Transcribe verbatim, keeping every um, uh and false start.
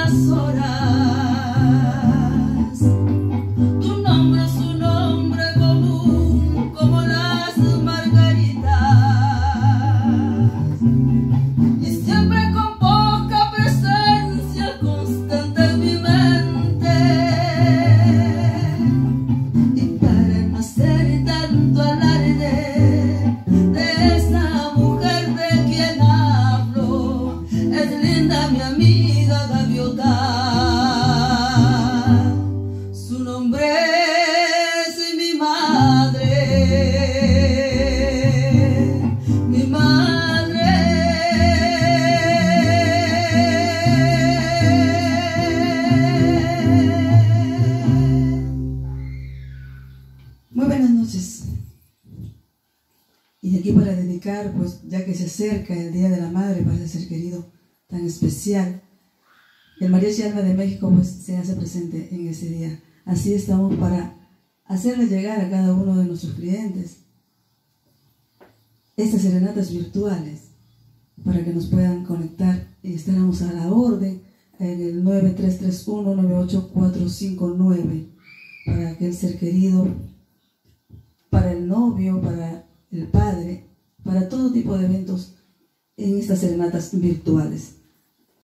las horas. Tu nombre es un nombre común como las margaritas, y siempre con poca presencia constante en mi mente. Y para no hacer tanto alarde de esa mujer de quien hablo, es linda mi amiga Gaviota. Su nombre es mi madre, mi madre. Muy buenas noches. Y aquí para dedicar, pues ya que se acerca el Día de la Madre para ese ser querido tan especial, el Mariachi Alma de México pues se hace presente en ese día. Así estamos para hacerle llegar a cada uno de nuestros clientes estas serenatas virtuales para que nos puedan conectar, y estaremos a la orden en el nueve tres tres uno, nueve ocho cuatro cinco nueve para aquel ser querido, para el novio, para el padre, para todo tipo de eventos en estas serenatas virtuales.